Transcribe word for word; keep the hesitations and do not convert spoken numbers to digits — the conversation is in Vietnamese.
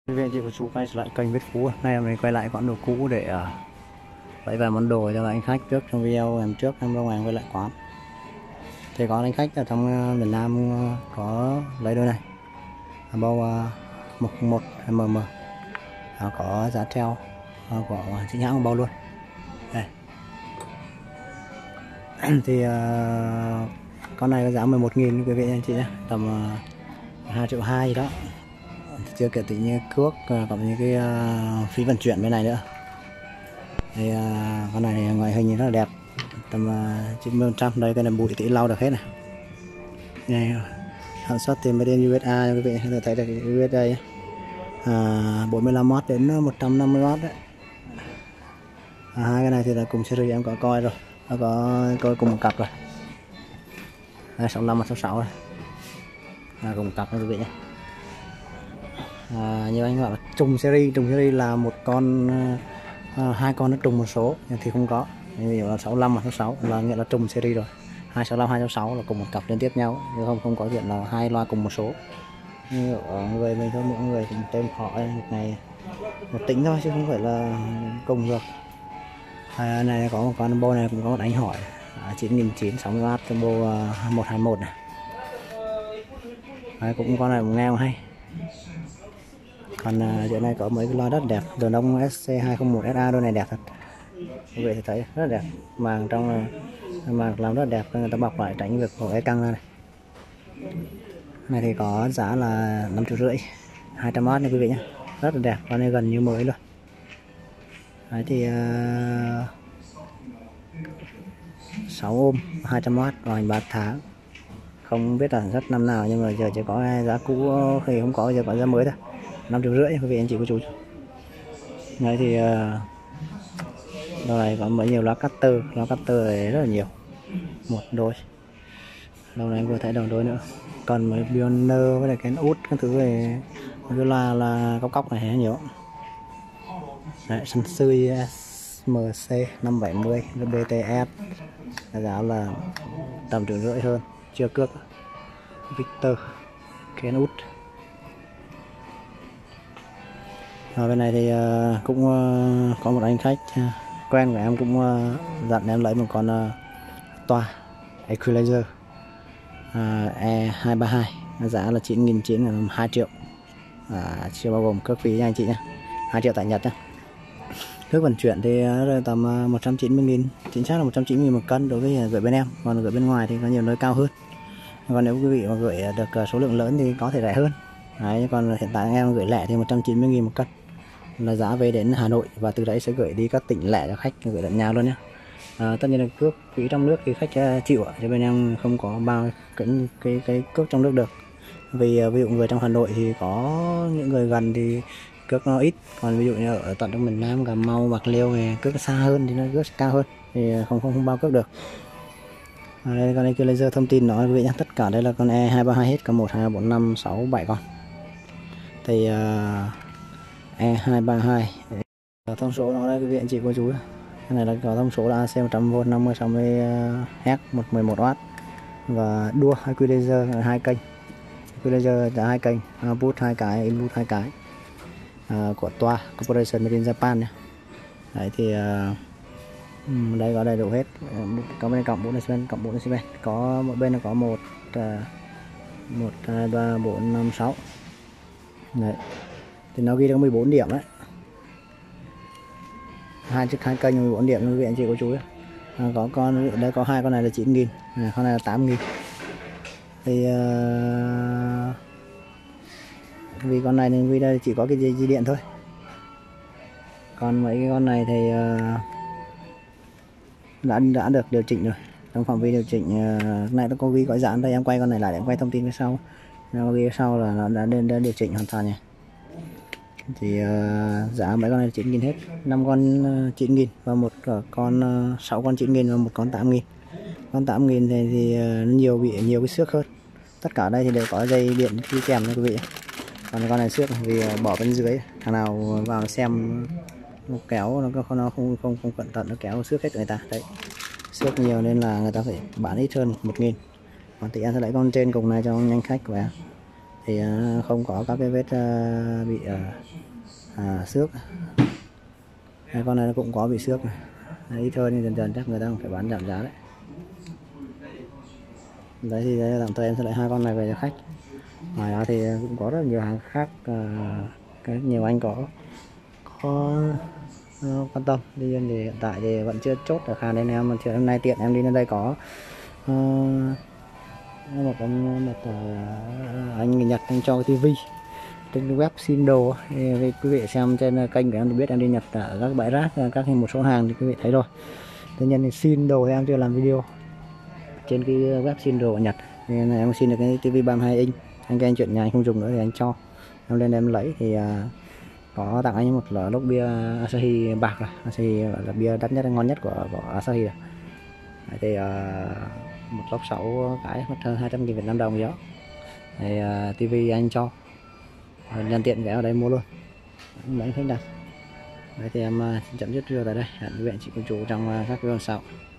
Quý vị chị và chú quay trở lại kênh Viết Phú. Nay mình quay lại quán đồ cũ để uh, lấy vài món đồ cho anh khách. Trước trong video em trước em lâu ngày quay lại quán thì có anh khách ở trong uh, miền Nam uh, có lấy đôi này bao uh, một không một M M, uh, có giá treo uh, của chính hãng bao luôn đây. Thì uh, con này có giá mười một nghìn quý vị anh chị nhé, tầm uh, hai triệu hai gì đó, chưa kể tính như cước cộng những cái uh, phí vận chuyển bên này nữa. Thì uh, con này ngoại hình rất là đẹp, tầm uh, chín mươi phần trăm. Đây cái này bụi tí lau được hết này. Này sản xuất thì made in u ét a, quý vị có thấy được u ét a à, bốn mươi lăm oát đến một trăm năm mươi oát đấy. À, hai cái này thì là cùng series em có coi rồi, nó có coi cùng một cặp rồi. Đây sáu mươi lăm và sáu mươi sáu rồi, à, cùng một cặp đó quý vị nhé. À, như anh gọi là trùng series, trùng series là một con à, hai con nó trùng một số thì không có. Ví dụ là sáu mươi lăm và sáu mươi sáu là nghĩa là trùng series rồi. hai sáu lăm, hai sáu sáu là cùng một cặp liên tiếp nhau, nhưng không không có chuyện là hai loa cùng một số. Như ở người mình thôi, mỗi người cũng tên họ một này một tính thôi chứ không phải là cùng được. À, này có một con combo này cũng có một anh hỏi à, chín nghìn chín trăm sáu mươi oát combo uh, một hai một này. Đấy, cũng con này cũng nghe hay. Còn uh, chỗ này có mấy cái loa rất đẹp, Đường Đông ét xê hai không một ét a, đôi này đẹp thật. Quý vị thấy rất đẹp, màng trong màng làm rất đẹp, người ta bọc lại tránh việc của cái căng ra này. Này thì có giá là năm triệu rưỡi, hai trăm oát này quý vị nhé, rất là đẹp, con này gần như mới luôn. Đấy thì uh, sáu ôm hai trăm oát, bảo hành ba tháng, không biết là sản xuất năm nào nhưng mà giờ chỉ có giá cũ thì không có, giờ có giá mới thôi, năm triệu rưỡi quý vị anh chị cô chú. Đấy thì uh, đâu này có mấy nhiều loa cutter, loa cutter này rất là nhiều, một đôi. Lâu này vừa thấy đầu đôi nữa, còn mấy Pioneer với lại cái út cái thứ này, cái loa là cốc cốc này nhiều. Đấy, sân sươi ét em xê năm bảy mươi bê tê ép, giá là tầm triệu rưỡi hơn, chưa cước. Victor cái út. Ở bên này thì uh, cũng uh, có một anh khách uh, quen của em cũng uh, dặn em lấy một con uh, toa equalizer uh, E hai ba hai, giá là chín nghìn chín trăm, hai triệu, à, chưa bao gồm cước phí nha anh chị nhé, hai triệu tại Nhật nhé. Cước vận chuyển thì uh, tầm uh, một trăm chín mươi nghìn, chính xác là một trăm chín mươi nghìn một cân đối với gửi bên em, còn gửi bên ngoài thì có nhiều nơi cao hơn. Còn nếu quý vị mà gửi được uh, số lượng lớn thì có thể rẻ hơn. Đấy, còn hiện tại em gửi lẻ thì một trăm chín mươi nghìn một cân là giá về đến Hà Nội, và từ đấy sẽ gửi đi các tỉnh lẻ cho khách gửi tận nhà luôn nhé. À, tất nhiên là cước phí trong nước thì khách uh, chịu, cho bên em không có bao cái cái cái cước trong nước được, vì uh, ví dụ người trong Hà Nội thì có những người gần thì cước nó ít, còn ví dụ như ở tận trong miền Nam Cà Mau, Bạc Liêu thì cước xa hơn thì nó cước cao hơn, thì không không không bao cước được. À, đây con này laser thông tin nói quý vị nhé, tất cả đây là con E hai ba hai hết, có một hai bốn năm sáu bảy con. Thì uh, E hai ba hai thông số nó đây quý vị anh chị cô chú. Cái này là có thông số là a xê một trăm vôn, năm mươi sáu mươi héc, một mười một oát, và đua equalizer hai kênh, equalizer đã hai kênh, output hai cái, input hai cái, uh, của toa Corporation made in Japan nhé. Đấy thì uh, đây có đầy đủ hết, có bên cộng bốn decibel, cộng bốn decibel, có một bên là có một một hai ba bốn năm sáu. Đấy thì nó ghi được mười bốn điểm đấy, hai chiếc hai kênh mười bốn điểm quý vị anh chị cô chú. À, có con đây có hai con này là chín nghìn, à, con này là tám nghìn. Thì uh, vì con này nên vì đây chỉ có cái dây, dây điện thôi, còn mấy cái con này thì uh, đã đã được điều chỉnh rồi, trong phạm vi điều chỉnh. Uh, này nó có ghi có dán đây, em quay con này lại để em quay thông tin phía sau, nó ghi sau là nó đã đến, đến điều chỉnh hoàn toàn nhỉ. Thì uh, giá mấy con này là chín nghìn hết, năm con uh, chín nghìn và một uh, con uh, sáu con chín nghìn và một con tám nghìn. Con tám nghìn thì, thì uh, nhiều bị nhiều cái xước hơn. Tất cả đây thì đều có dây điện đi kèm nha quý vị. Còn con này xước vì uh, bỏ bên dưới, thằng nào vào xem nó kéo nó không nó không không không cẩn thận nó kéo xước hết người ta. Đấy, xước nhiều nên là người ta phải bán ít hơn một nghìn. Còn thì em sẽ lấy con trên cùng này cho nhanh khách của em. thì uh, không có các cái vết uh, bị uh, à, xước. Hai con này nó cũng có bị xước này. Ít hơn nhưng dần dần chắc người ta phải bán giảm giá đấy. Đấy thì tạm thời em sẽ lại hai con này về cho khách. Ngoài ra thì cũng có rất nhiều hàng khác, uh, cái nhiều anh có có uh, quan tâm. Tuy nhiên thì hiện tại thì vẫn chưa chốt được hàng nên em chiều hôm nay tiện em đi lên đây có uh, một con một uh, anh người Nhật anh cho cái tivi trên web xin đồ thì quý vị xem trên kênh của em thì biết em đi Nhật ở các bãi rác, các một số hàng thì quý vị thấy rồi. Tuy nhiên thì xin đồ thì em chưa làm video trên cái web xin đồ ở Nhật nên là em xin được cái tivi ba mươi hai inch. Anh các anh chuyện nhà anh không dùng nữa thì anh cho em lên em lấy thì uh, có tặng anh một lọ lốc bia Asahi bạc rồi. Asahi là bia đắt nhất ngon nhất của, của Asahi rồi. Thì uh, một lốc sáu cái mất hơn hai trăm nghìn Việt Nam đồng gì đó. Thì uh, tivi anh cho nhân tiện ghé ở đây mua luôn, mấy khách đặt. Đấy thì em uh, xin chấm dứt video tại đây. Hẹn quý vị chị cô chú trong uh, các video sau.